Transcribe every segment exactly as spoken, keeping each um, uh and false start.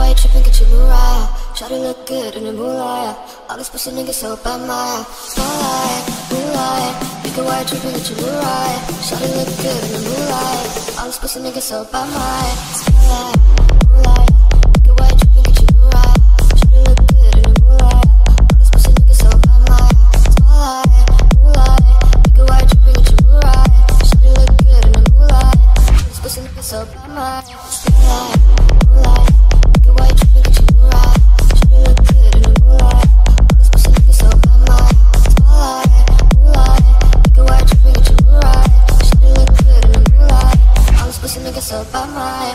you trippin', get your Mariah. Shawty look good in the moonlight. All these pussy niggas so bad, my spotlight, moonlight. Make a white trippin', get your Mariah. Shawty look good in the moonlight. All these pussy niggas so bad, my spotlight, moonlight. Make a white trippin', get your Mariah. Shawty look good in the moonlight. All these pussy niggas so bad, my spotlight, moonlight. Make a white trippin', get your Mariah. Shawty look good in the moonlight. All these pussy niggas so bad, my spotlight, moonlight. Make a white trippin', get your Mariah. Shawty look good in the moonlight. All these pussy niggas so bad, my spotlight, moonlight. Make a white trippin', get your Mariah. Shawty look good in the moonlight. All these pussy niggas so bad, my.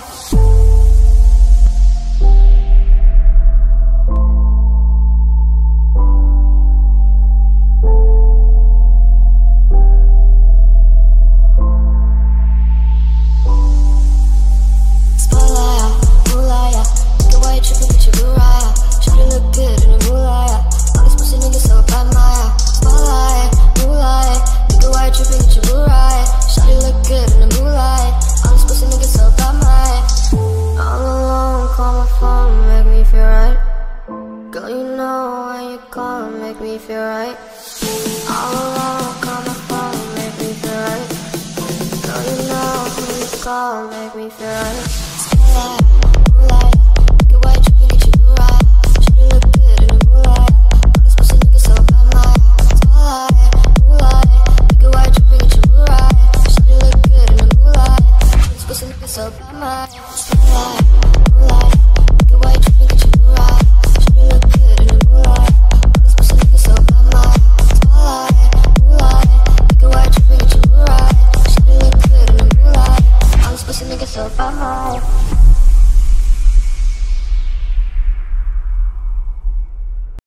Girl, you know when you call, make me feel right. All alone, call my phone, make me feel right. Girl, you know when you call, make me feel right. Spotlight, moonlight, make a white trippin', get your Mariah. Shawty look good in the moonlight. All these pussy niggas so bad, my spotlight, moonlight, make a white trippin', get your Mariah. Shawty look good in the moonlight. All these pussy niggas so bad, my spotlight, moonlight, make a white trippin', get your Mariah. Look good in the moonlight. All these pussy niggas so bad, my spotlight, moonlight. Make a white trippin', get your Mariah. Shawty look good in the moonlight. All these pussy niggas so bad, my.